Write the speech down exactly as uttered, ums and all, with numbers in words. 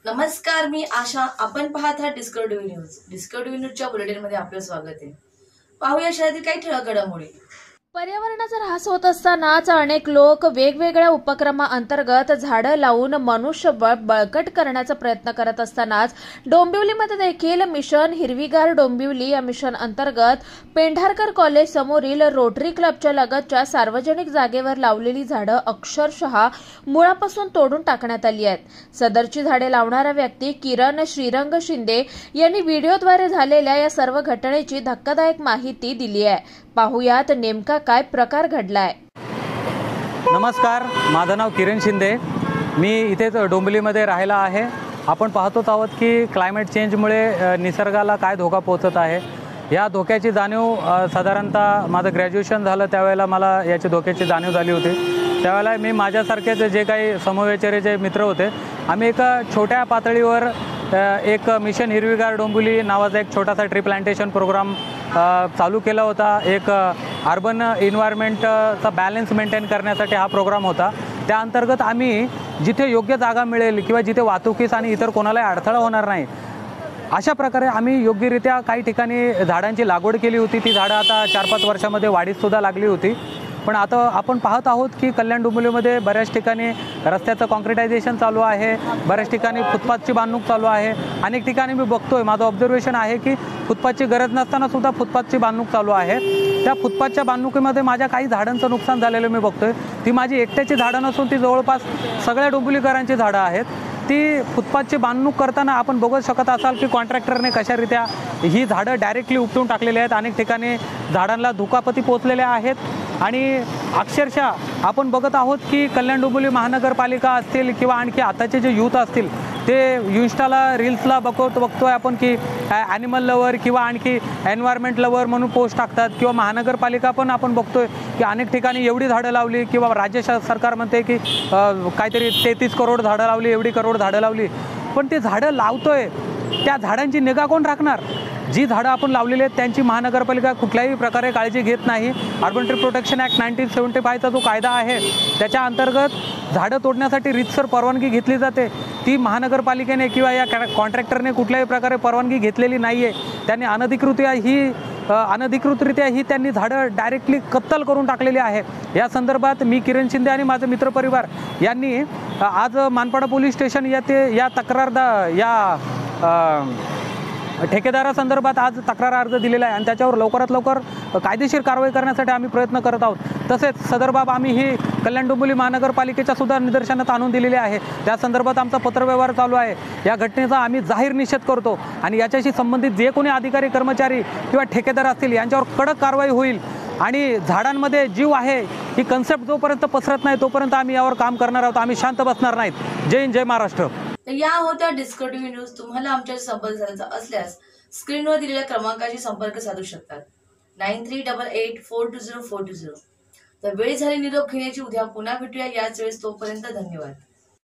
नमस्कार, मी आशा. आपण पाहत आहात डिस्कव्हरी न्यूज. डिस्कव्हरी न्यूजच्या बुलेटिनमध्ये आपलं स्वागत आहे. पाहूया शहरातील काही ठळक घडामोडी. पर्यावरणाचा ऱ्हास होत असतानाच अनेक लोक वेगवेगळ्या उपक्रमाअंतर्गत झाडं लावून मनुष्यबळ बळकट करण्याचा प्रयत्न करत असतानाच डोंबिवलीमध्ये देखील मिशन हिरवीगार डोंबिवली या मिशन अंतर्गत पेंढारकर कॉलेज समोरील रोटरी क्लबच्या लगतच्या सार्वजनिक जागेवर लावलेली झाडं अक्षरशः मुळापासून तोडून टाकण्यात आली आहेत. सदरची झाडे लावणारा व्यक्ती किरण श्रीरंग शिंदे यांनी व्हिडिओद्वारे झालेल्या या सर्व घटनेची धक्कादायक माहिती दिली आहे. पाहुयात नेमका काय प्रकार घडलाय. नमस्कार, माझं नाव किरण शिंदे. मी इथेच डोंबिवलीमध्ये राहायला आहे. आपण पाहतोच आहोत की क्लायमेट चेंजमुळे निसर्गाला काय धोका पोहोचत आहे. या धोक्याची जाणीव साधारणतः माझं ग्रॅज्युएशन झालं त्यावेळेला मला याची धोक्याची जाणीव झाली होती. त्यावेळेला मी माझ्यासारखेच जे काही समवयचरे जे मित्र होते, आम्ही एका छोट्या पातळीवर एक मिशन हिरवीगार डोंबिवली नावाचा एक छोटासा ट्री प्लांटेशन प्रोग्राम चालू केला होता. एक अर्बन इन्व्हायरमेंटचा बॅलन्स मेंटेन करण्यासाठी हा प्रोग्राम होता. त्या अंतर्गत आम्ही जिथे योग्य जागा मिळेल किंवा जिथे वाहतुकीस आणि इतर कोणालाही अडथळा होणार नाही अशा प्रकारे आम्ही योग्यरित्या काही ठिकाणी झाडांची लागवड केली होती. ती झाडं आता चार पाच वर्षामध्ये वाढीसुद्धा लागली होती. पण आता आपण पाहत आहोत की कल्याण डोंबिवलीमध्ये बऱ्याच ठिकाणी रस्त्याचं कॉन्क्रिटायझेशन चालू आहे, बऱ्याच ठिकाणी फुटपाथची बांधणूक चालू आहे. अनेक ठिकाणी मी बघतोय, माझं ऑब्झर्वेशन आहे की फुटपाथची गरज नसताना सुद्धा फुटपाथची बांधणूक चालू आहे. त्या फुटपाथच्या बांधणुकीमध्ये माझ्या काही झाडांचं नुकसान झालेलं मी बघतोय. ती माझी एकट्याची झाडं नसून ती जवळपास सगळ्या डोंबिवलीकरांची झाडं आहेत. ती फुटपाथची बांधणूक करताना आपण बघू शकत असाल की कॉन्ट्रॅक्टरने कशारित्या ही झाडं डायरेक्टली उपटून टाकलेली आहेत. अनेक ठिकाणी झाडांना दुखापती पोचलेल्या आहेत आणि अक्षरशः आपण बघत आहोत की कल्याण डोंबिवली महानगरपालिका असतील किंवा आणखी आताचे जे यूथ असतील ते इन्स्टाला रील्सला बघतो बघतोय आपण की ॲनिमल लवर किंवा आणखी एन्व्हायरमेंट लवर म्हणून पोस्ट टाकतात. किंवा महानगरपालिका पण आपण बघतोय की अनेक ठिकाणी एवढी झाडं लावली किंवा राज्य सरकार म्हणते की काहीतरी तेहतीस करोड झाडं लावली, एवढी करोड झाडं लावली. पण ते झाडं लावतोय त्या झाडांची निगा कोण राखणार? जी झाडं आपण लावलेली आहेत त्यांची महानगरपालिका कुठल्याही प्रकारे काळजी घेत नाही. Urban tree protection act nineteen seventy फायचा जो कायदा आहे त्याच्या अंतर्गत झाडं तोडण्यासाठी रीतसर परवानगी घेतली जाते. ती महानगरपालिकेने किंवा या कॉन्ट्रॅक्टरने कुठल्याही प्रकारे परवानगी घेतलेली नाही आहे. त्यांनी अनधिकृतरित्या ही अनधिकृतरित्या ही त्यांनी झाडं डायरेक्टली कत्तल करून टाकलेली आहे. या संदर्भात मी किरण शिंदे आणि माझे मित्रपरिवार यांनी आज मानपाडा पोलीस स्टेशन या ते या तक्रारदा या ठेकेदारासंदर्भात आज तक्रार अर्ज दिलेला आहे आणि त्याच्यावर लवकरात लवकर कायदेशीर कारवाई करण्यासाठी आम्ही प्रयत्न करत आहोत. तसेच सदर बाब आम्ही ही कल्याण डोंबिवली महानगरपालिकेच्या सुद्धा निदर्शनात आणून दिलेले आहे. त्या संदर्भात आमचा पत्रव्यवहार चालू आहे. या घटनेचा आम्ही जाहीर निषेध करतो आणि याच्याशी संबंधित जे कोणी अधिकारी कर्मचारी किंवा ठेकेदार असतील यांच्यावर कडक कारवाई होईल. आणि झाडांमध्ये जीव आहे ही कन्सेप्ट जोपर्यंत पसरत नाही तोपर्यंत आम्ही यावर काम करणार आहोत. आम्ही शांत बसणार नाहीत. जय हिंद, जय महाराष्ट्र. तर या होत्या डिस्कव्हरी न्यूज. तुम्हाला आमच्याशी संपर्क साधायचा असल्यास स्क्रीनवर दिलेल्या क्रमांकाशी संपर्क साधू शकतात. Nine three double eight four two zero four two zero. तर वेळ झाली निरोप घेण्याची. उद्या पुन्हा भेटूया याच वेळेस. तोपर्यंत धन्यवाद.